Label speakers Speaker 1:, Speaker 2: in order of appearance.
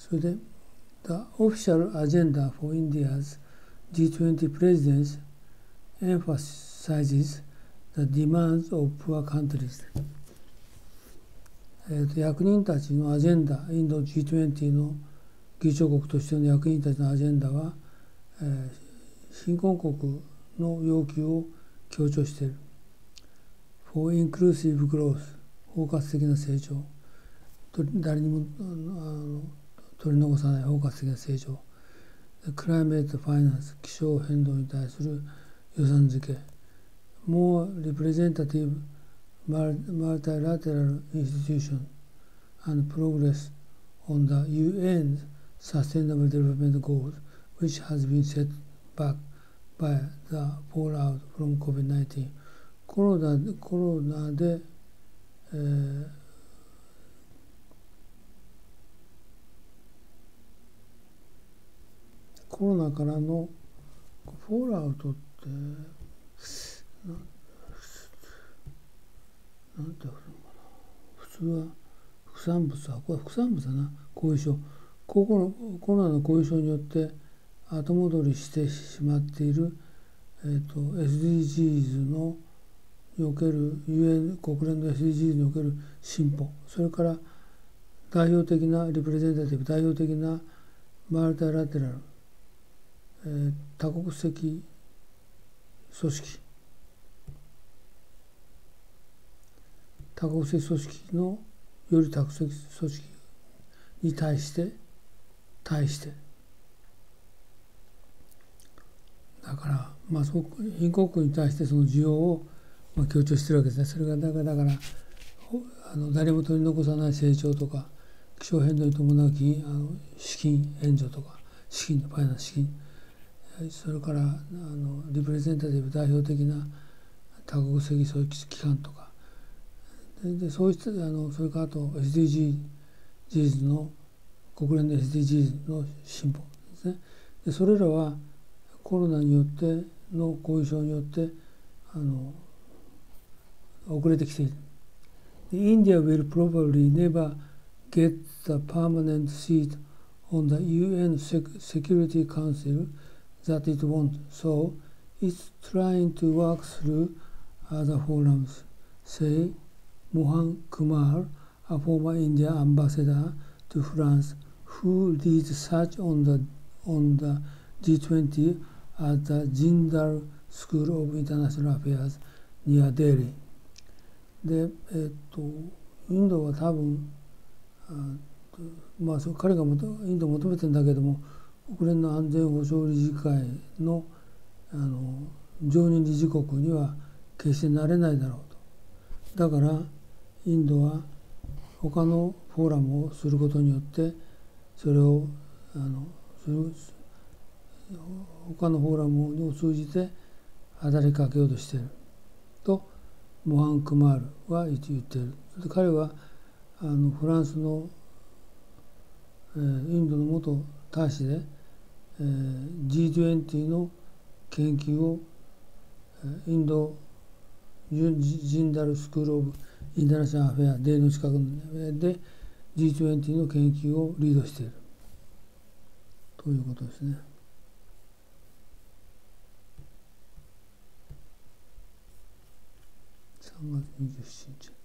Speaker 1: それで The official agenda for India's G20 presidency emphasizes the demands of poor countries. 役人たちのアジェンダ、インド G20 の議長国としての役人たちのアジェンダは、貧困国の要求を強調している。For inclusive growth、包括的な成長、誰にも取り残さない包括的な成長、Climate finance、気象変動に対する予算付け、More representative multilateral institution and progress on the UN's Sustainable Development Goals, which has been set back by the fallout from COVID-19. コロナで、コロナからのフォールアウトってなんていうのかな、普通は副産物はこれ副産物だな、後遺症、コロナの後遺症によって後戻りしてしまっている、SDGs のにおける UN 国連の SDGs における進歩、それから代表的なリプレゼンタティブ、代表的なマルタラテラル、多国籍組織、多国籍組織のより多国籍組織に対してだから、貧困国に対してその需要を強調しているわけですね。それがだから誰も取り残さない成長とか、気象変動に伴う資金援助とか、ファイナンス資金、それからリプレゼンタティブ、代表的な多国籍組織機関とかで、そういうそれからあと SDGs の国連の SDGs の進歩ですね。でそれらはコロナによっての後遺症によって遅れてきている。India will probably never get the permanent seat on the UN Security Council that it wants, so it's trying to work through other forums, say Mohan Kumar, a former India ambassador to France, who leads search on the G20 at the Jindal School of International Affairs near Delhi. で、インドは多分彼がインドを求めてるんだけども、国連の安全保障理事会の常任理事国には決してなれないだろうと。だからインドは他のフォーラムをすることによってそれを他のフォーラムを通じて働きかけようとしているとモハン・クマールは言っている。で彼はフランスの、インドの元大使で、G20 の研究をインドジンダルスクール・オブ・インターナショナル・アフェアデーの近くで G20 の研究をリードしているということですね。3月27日